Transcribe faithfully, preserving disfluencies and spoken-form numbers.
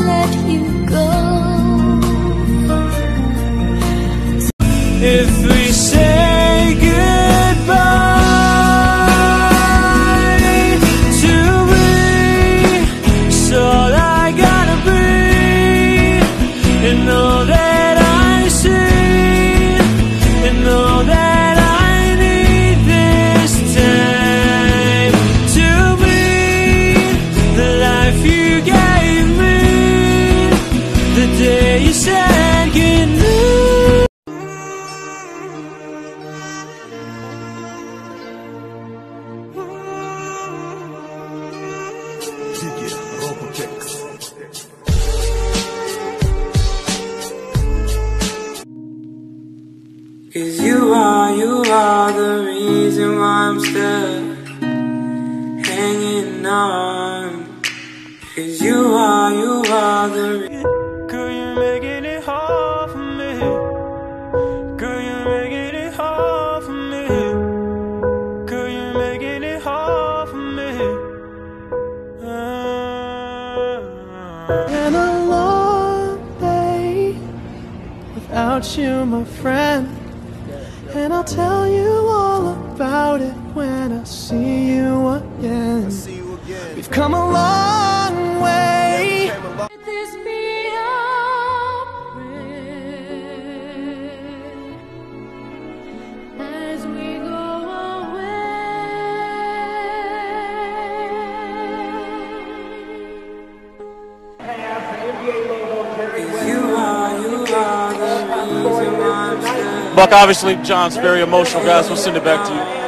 let you go. If we say goodbye to me, it's all I gotta be, and all that I see, and all that I need this time to be the life you gave me the day you said goodnight. Cause you are, you are the reason why I'm still hanging on. Cause you are, you are the reason. Girl, you're making it hard for me. Girl, you're making it hard for me. Girl, you're making it hard for me. Been a long day without you, my friend, and I'll tell you all about it when I see you again. We've come a long way. Let this be our prayer as we go away. You are, you are the reason why I'm still. Buck, obviously, John's very emotional, guys. We'll send it back to you.